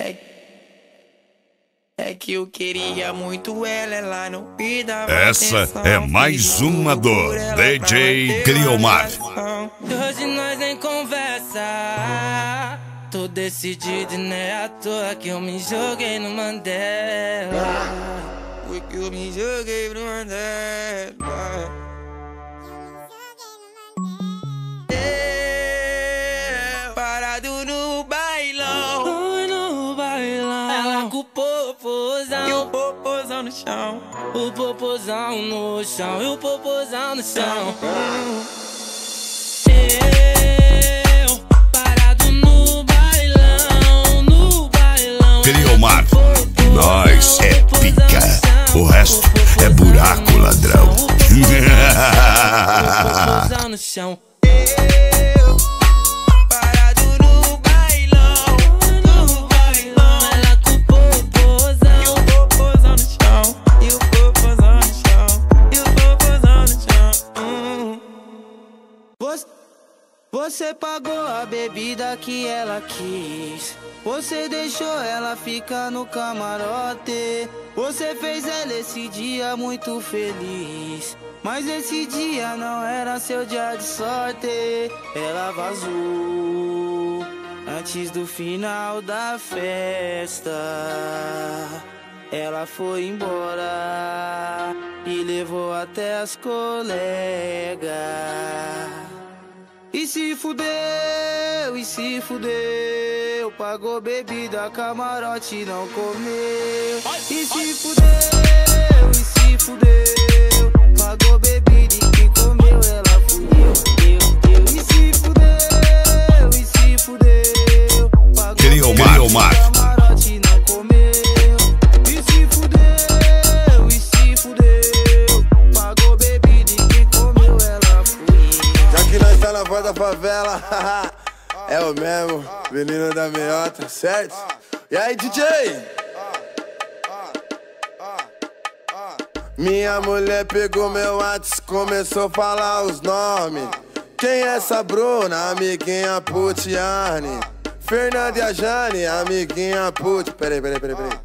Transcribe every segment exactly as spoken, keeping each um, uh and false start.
É, é que eu queria muito ela, ela não me dava Essa atenção. é mais uma do D J Criomar. Hoje nós nem conversa. Tô decidido e não é à toa que eu me joguei no Mandela. Foi que eu me joguei no Mandela. Parado no bailão, no bailão. Ela com o popozão e o popozão no chão. O popozão no chão e o popozão no chão. Eu parado no bailão, no bailão. Criomar, nós é pica, o resto é buraco, ladrão. Popozão no chão. Você pagou a bebida que ela quis. Você deixou ela ficar no camarote. Você fez ela esse dia muito feliz. Mas esse dia não era seu dia de sorte. Ela vazou antes do final da festa. Ela foi embora e levou até as colegas. E se fudeu, e se fudeu. Pagou bebida, camarote não comeu. E se fudeu, e se fudeu. Pagou bebida e quem comeu ela fudeu. Eu, eu. E se fudeu, e se fudeu. Pagou Criomar, bebida, camarote não comeu. E se fudeu, e se fudeu. Pagou bebida e quem comeu ela fudeu. Já que nós tá na voz da favela, é o mesmo, menino da meiota, certo? E aí, D J? Minha mulher pegou meu WhatsApp, começou a falar os nomes. Quem é essa Bruna? Amiguinha Putiane. Fernanda e a Jane, amiguinha Put. Peraí, peraí, peraí, peraí.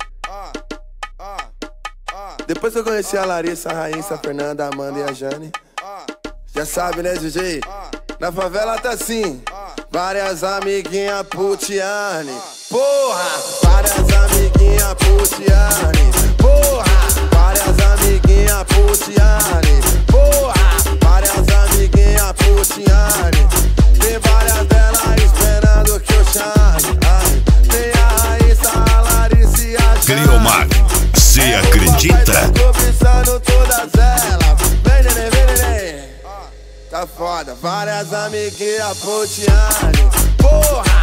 Depois que eu conheci a Larissa, a Raíssa, a Fernanda, a Amanda e a Jane, já sabe, né, D J? Na favela tá assim, várias amiguinha Putiane. Porra, várias amiguinha Putiane. Porra, várias amiguinha Putiane. Porra, várias amiguinha Putiane. Tem várias delas esperando que eu chame. Ai, tem a Raíssa, a Larissa e a Jane. Criomar, cê acredita? Tô pensando todas elas. Vem, neném, vem, neném. Tá foda, várias amiguinhas Putiane. Porra,